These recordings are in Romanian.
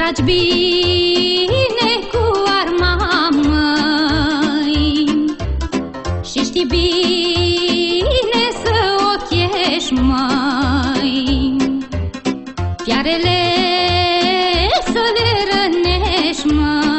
tragi bine cu arma, măi, și știi bine să ochiești, măi, fiarele să le rănești, măi.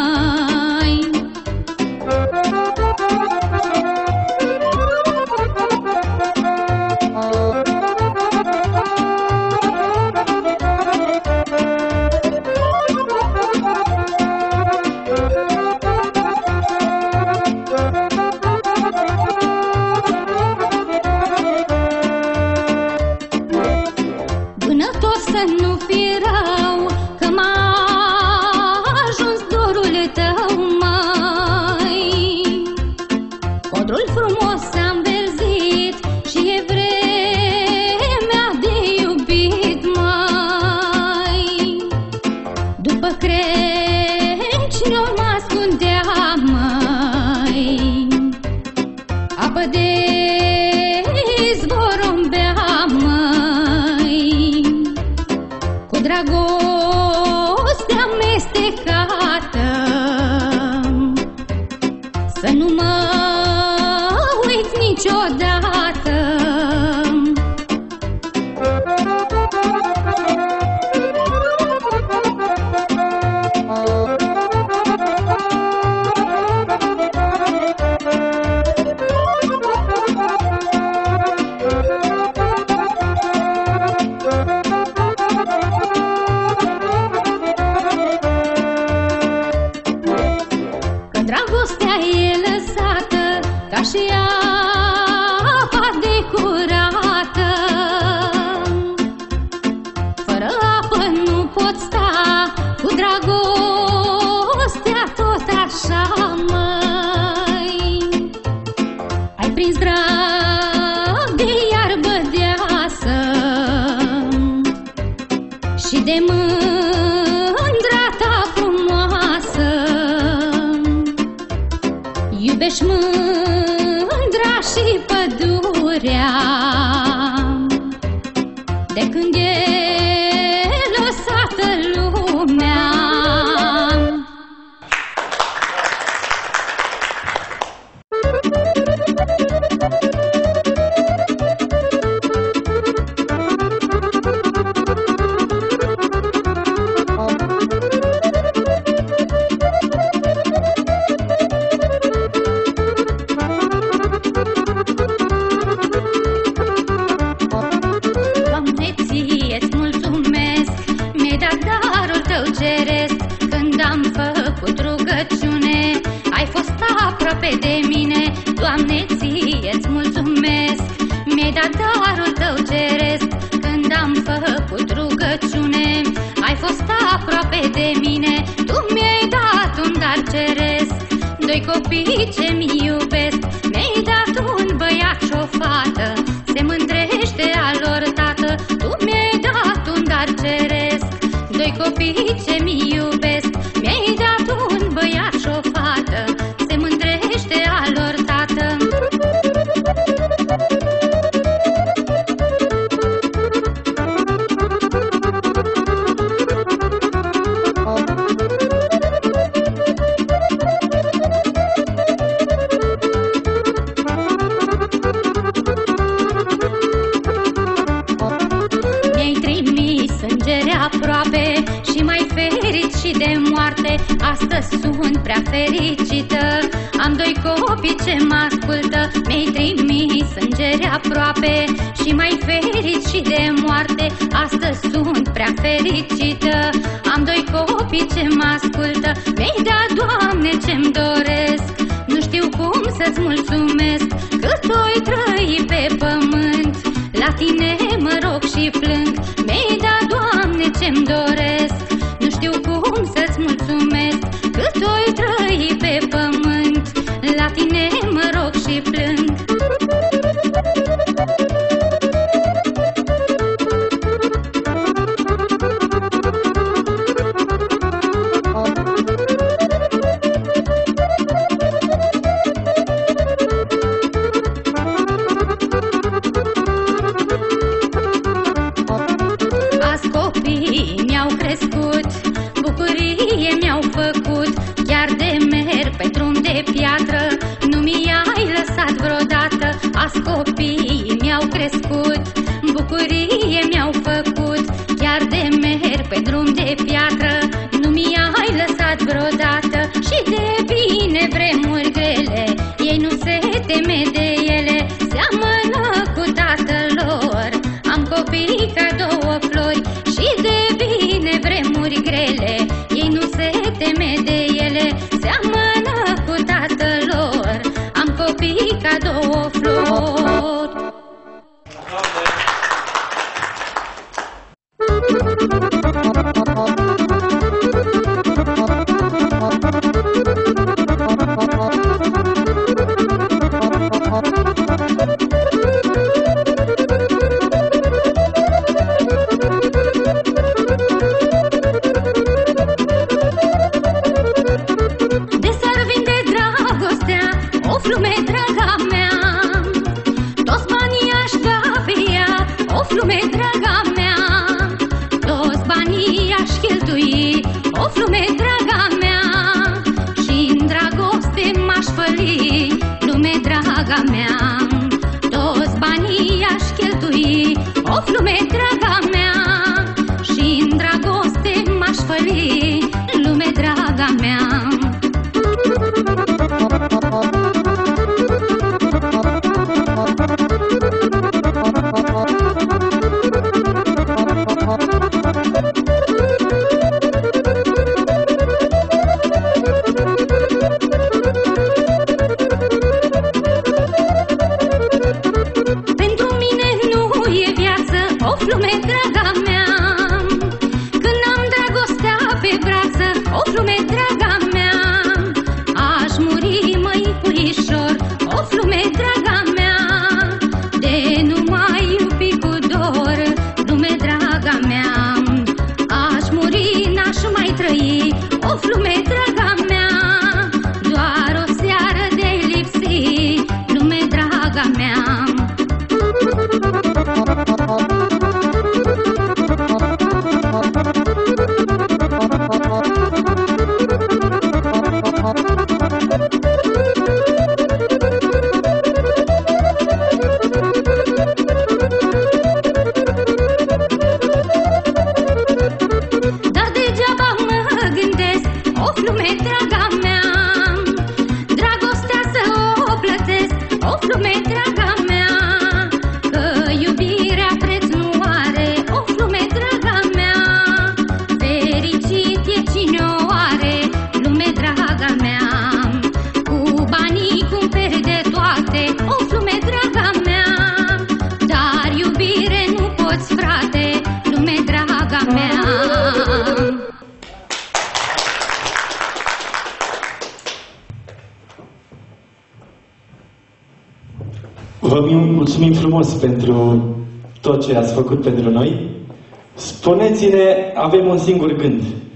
Să nu fii rău, că m-a ajuns dorul tău, măi. Codrul frumos s-a înverzit și e vremea de iubit, măi. După crengi nu mă ascundea, măi, apă de izvor îmi bea, măi, cu dragoste amestecată, să nu mă uiți niciodată. Dragostea e lăsată ca și apa de curată. Fără apă nu pot sta, cu dragostea tot așa, măi. Ai prins drag de iarbă deasă și de mândra ta frumoasă. Iubești mândra și pădurea de când e lăsată lumea. Când am făcut rugăciune, ai fost aproape de mine. Doamne, ție-ți mulțumesc, mi-ai dat darul tău ceresc. Când am făcut rugăciune, ai fost aproape de mine. Tu mi-ai dat un dar ceresc, doi copii ce-mi iubesc. Mi-ai dat un băiat și o fată, se mândrește al lor tată. Tu mi-ai dat un dar ceresc, doi copii ce-mi iubesc. Mi-ai dat un băiat și o fată, se mândrește al lor tată. Mi-ai trimis îngeri aproape și mai ferit și de moarte. Astăzi sunt prea fericită, am doi copii ce mă ascultă. Mi-ai trimis îngeri aproape și mai ferit și de moarte. Astăzi sunt prea fericită, am doi copii ce mă ascultă. Mi-ai dat, Doamne, ce-mi doresc, nu știu cum să-ți mulțumesc. Cât oi trăi pe pământ, la tine mă rog și plâng. Mi-ai dat, Doamne, ce-mi doresc, nu știu cum să-ți mulțumesc. Cât oi trăi pe pământ, la tine mă rog și plâng. Azi copiii mi-au crescut, bucurii mi-au făcut, chiar de merg pe drum de piatră, nu mi-ai lăsat vreodată, azi copiii mi-au crescut, bucurie mi-au făcut, chiar de merg pe drum de piatră, nu mi-ai lăsat vreodată. Și de bine vremuri grele, ei nu se teme de ele, seamănă cu tatăl lor, am copii ca două flori. Și de bine vremuri grele, ei nu se teme de ele, seamănă cu tatăl lor, am copii ca două flori. De s-ar vinde dragostea, o flume draga mea, toți banii aș da pe ea, o flume draga mea, toți banii aș cheltui, o flume draga mea, și-n dragoste m-aș făli, lume draga mea, toți banii aș cheltui, o flume draga mea, și-n dragoste m-aș făli, lume draga mea. Pentru mine nu e viață, o flume draga mea, când am dragostea pe brață, o flume draga mea, aș muri, măi puișor, o flume draga mea, de nu mai iubi cu dor, lume draga mea, aș muri, n-aș mai trăi, o flume draga mea, doar o seară de lipsi, lume draga mea. Dar degeaba mă gândesc, o flume draga mea, dragostea să o plătesc, o flume draga mea, că iubirea preț nu are, o flume draga mea, fericit e cine o are, lume draga mea, cu banii cumperi de toate, o flume draga mea, dar iubire nu poți, frate, lume draga mea. Vă mulțumim frumos pentru tot ce ați făcut pentru noi. Spuneți-ne, avem un singur gând.